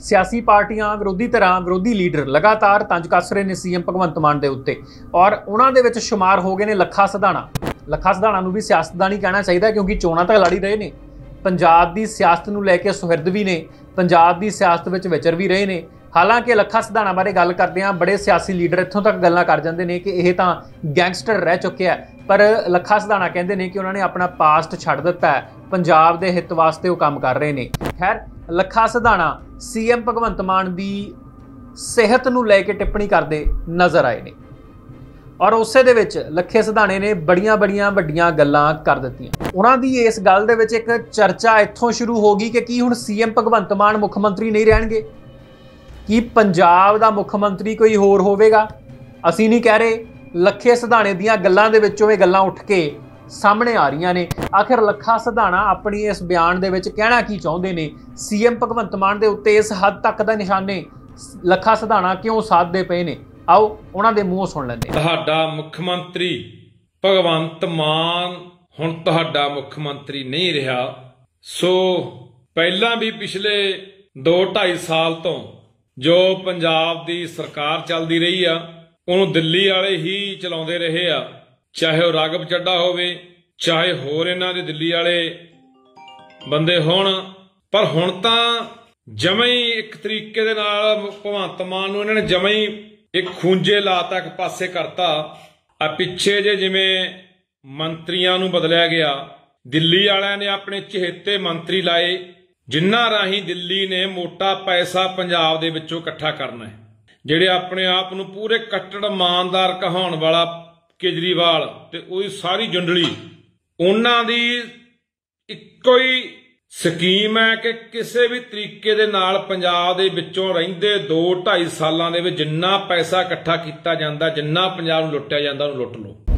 सियासी पार्टियां विरोधी धिरां विरोधी लीडर लगातार तंज कस रहे ने सीएम भगवंत मान दे उत्ते और उन्हां दे विच शुमार हो गए ने लखा सिधाणा। लखा सिधाणा नूं भी सियासतदान ही कहना चाहिए क्योंकि चोणां तां लड़ ही रहे ने। पंजाब दी सियासत नूं लैके सुहिरद भी ने, पंजाब दी सियासत विच विचर भी रहे ने। हालांकि लखा सिधाणा बारे गल करदे हां बड़े सियासी लीडर इत्थों तक गल्लां कर जांदे ने कि यह तां गैंगस्टर रह चुके हैं, पर लखा सिधाणा कहंदे ने कि उन्होंने अपना पास्ट छड्ड दित्ता है, पंजाब दे हित वास्ते वो काम कर रहे ने। खैर लखा सिधाणा सीएम भगवंत मान दी सेहत नूं लैके टिप्पणी करदे नज़र आए ने और उसे दे विच लखे सिधाणे ने बड़ियां वड्डियां गल्लां कर दित्तियां। उन्हां दी इस गल दे विच एक चर्चा इत्थों शुरू हो गई कि हुण सीएम भगवंत मान मुख मंत्री नहीं रहणगे, कि पंजाब दा मुख मंत्री कोई होर होवेगा। असीं नहीं कह रहे, लखे सिधाणे दीयां गल्लां दे विचों ये गल्लां उठ के सामने आ रही ने। आखिर लखा सिधाणा अपनी इस बयान दे विच कहना की चाहुंदे ने, सीएम भगवंत मान दे उत्ते इस हद तक दा निशाने लखा सिधाणा क्यों साधदे पए ने, आओ उन्हां दे मूंहों सुण लैंदे। तुहाडा मुख मंत्री भगवंत मान हुण तुहाडा मुख मंत्री नहीं रहा। सो पहलां भी पिछले 2-2.5 साल तो जो पंजाब दी सरकार चलदी रही आ ਉਹਨੂੰ ਦਿੱਲੀ वाले ही चलाउंदे रहे आ, चाहे वह राघव ਚੱਡਾ होवे चाहे होर इन्हां दे दिल्ली वाले बंदे होण। पर हुण तां जमां ही एक तरीके दे नाल भगवंत मान नूं इन्हां ने जमां ही एक खूंजे लाता, एक पासे करता। आ पिछे जे जिवें मंत्रियां नूं बदलिया गया, दिल्ली वालियां ने अपने चहेते मंत्री लाए जिन्हां राहीं दिल्ली ने मोटा पैसा पंजाब दे विचों इकट्ठा करना है। ਜਿਹੜੇ ਆਪਣੇ ਆਪ ਨੂੰ ਪੂਰੇ ਕੱਟੜ ਇਮਾਨਦਾਰ ਕਹਾਉਣ ਵਾਲਾ ਕੇਜਰੀਵਾਲ ਤੇ ਉਹਦੀ ਸਾਰੀ ਜੰਡਲੀ, ਉਹਨਾਂ ਦੀ ਇੱਕੋ ਹੀ ਸਕੀਮ ਹੈ ਕਿ ਕਿਸੇ ਵੀ ਤਰੀਕੇ ਦੇ ਨਾਲ ਪੰਜਾਬ ਦੇ ਵਿੱਚੋਂ ਰਹਿੰਦੇ 2-2.5 ਸਾਲਾਂ ਦੇ ਵਿੱਚ ਜਿੰਨਾ ਪੈਸਾ ਇਕੱਠਾ ਕੀਤਾ ਜਾਂਦਾ, ਜਿੰਨਾ ਪੰਜਾਬ ਨੂੰ ਲੁੱਟਿਆ ਜਾਂਦਾ, ਉਹਨੂੰ ਲੁੱਟ ਲਓ।